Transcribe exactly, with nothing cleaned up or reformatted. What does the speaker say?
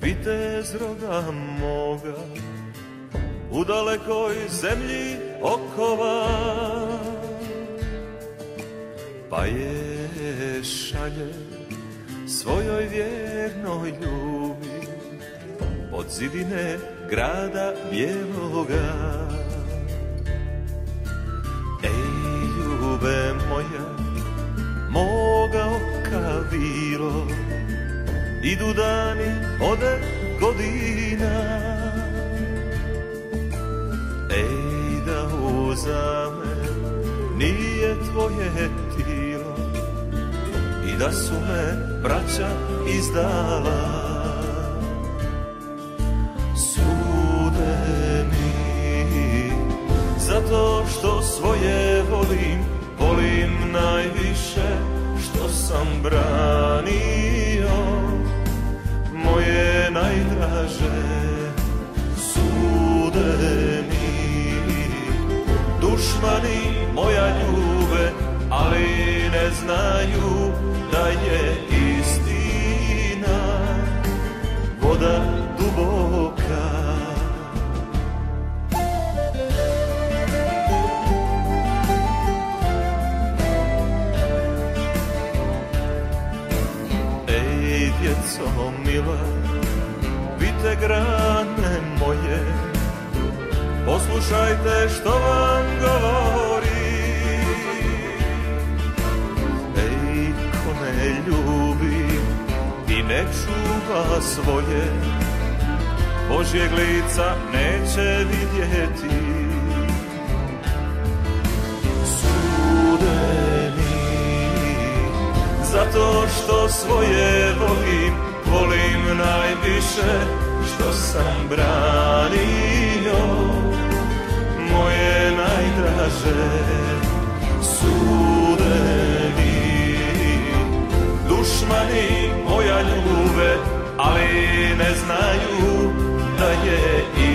vitez roda moga, u dalekoj zemlji okova, pa je šalje svojoj vjernoj ljubi pod zidine grada bijeloga. Ej, ljube moja, moga oka vilo, idu dani, ode godina. Ej, da uza me nije tvoje tilo i da su me braća izdala. Sude mi zato što svoje volim, volim najviše što sam branio moje najdraže. Sude mi dušmani moja ljube, ali ne znaju da je istina voda duboka. Ej, djeco mila, vidite grane moje, poslušajte što vam govori. Ej, ko ne ljubi i ne čuva svoje, Božjeg lica neće vidjeti. Sude mi zato što svoje volim, volim najviše što sam branio moje najdraže. Sude mi dušmani moja ljube, ali ne znaju da je